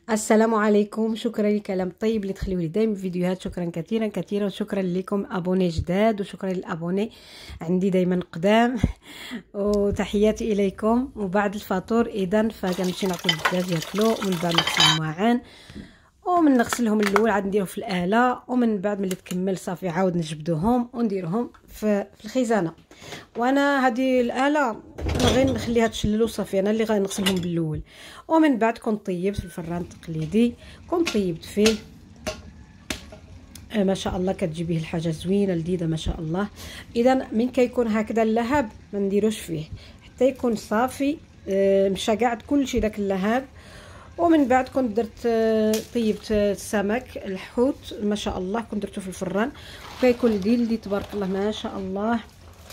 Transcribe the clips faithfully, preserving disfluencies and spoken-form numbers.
السلام عليكم. شكرا للكلام الطيب اللي تخليوه لي دائما فيديوهات. شكرا كثيرا كثيرا. شكرا لكم ابوني جداد وشكرا للابوني عندي دائما قدام وتحياتي اليكم. وبعد الفطور اذا فكنمشي نعطي الدجاج ياكلوا ومن بعد نغسل معان ومن نغسلهم الاول عاد نديرهم في الاله ومن بعد ملي تكمل صافي عاود نجبدوهم ونديرهم في الخزانه. وانا هذه الاله غير نخليها تشلل وصافي انا اللي غنغسلهم بالاول ومن بعد كنت طيبت في الفران التقليدي كنت طيبت فيه آه ما شاء الله كتجي به الحاجه زوينه لذيذه ما شاء الله. اذا من كيكون هكذا اللهب ما نديروش فيه حتى يكون صافي آه مشى كاع كلشي داك اللهب. ومن بعد كنت درت طيبت السمك الحوت ما شاء الله كنت درته في الفران وكيكون لذيذ تبارك الله ما شاء الله.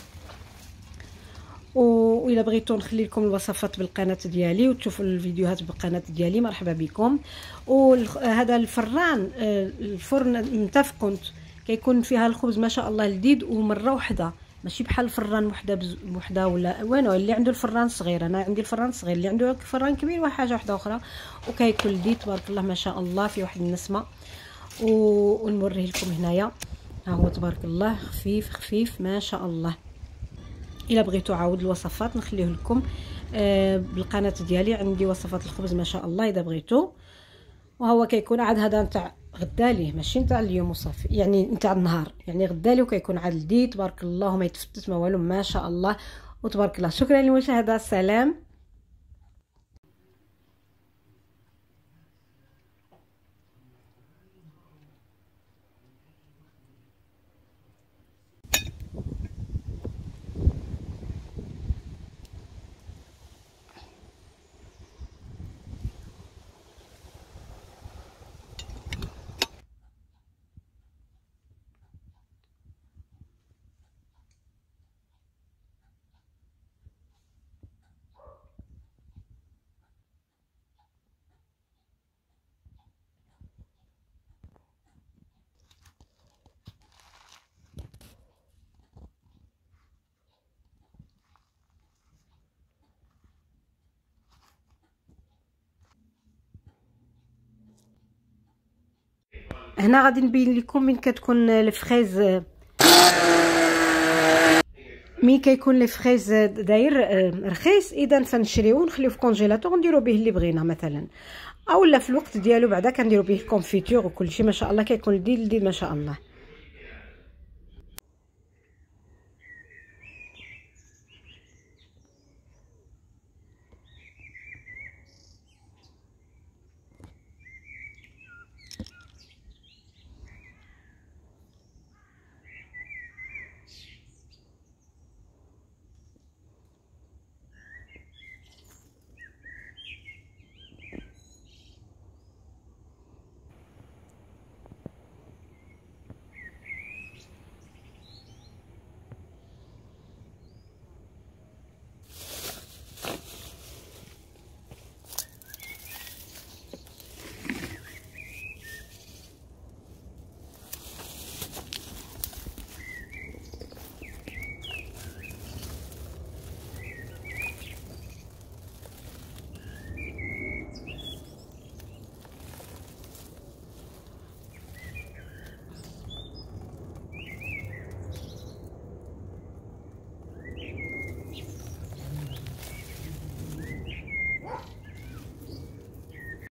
واذا بغيتوا نخلي لكم الوصفات بالقناه ديالي وتشوفوا الفيديوهات بالقناه ديالي مرحبا بكم. وهذا الفران الفرن متفق كنت كيكون فيها الخبز ما شاء الله لذيذ ومره واحده ماشي بحال الفران وحده بز... وحده ولا وينو اللي عنده الفران صغير. انا عندي الفران صغير اللي عنده الفران كبير وحاجه واحده اخرى وكيكون لذيذ تبارك الله ما شاء الله في واحد النسمه. و... ونوريه لكم هنايا ها هو تبارك الله خفيف خفيف ما شاء الله. الا بغيتوا عاود الوصفات نخليه لكم آه بالقناه ديالي عندي وصفات الخبز ما شاء الله اذا بغيتوا. وهو كيكون عاد هذا نتاع غدا ليه ماشي نتاع اليوم وصافي يعني نتاع النهار يعني غدا ليه وكيكون عاد لذيذ تبارك الله وما يتفتت ما والو ما شاء الله وتبارك الله. شكرا للمشاهده. السلام. هنا غادي نبين لكم من كتكون الفريز مي كيكون لي فريز داير رخيص اذا فنشريوه ونخليوه في كونجيلاتور ونديرو به اللي بغينا مثلا اولا في الوقت ديالو بعدا كنديرو به الكونفيتور وكلشي ما شاء الله كيكون لذيذ لذيذ ما شاء الله.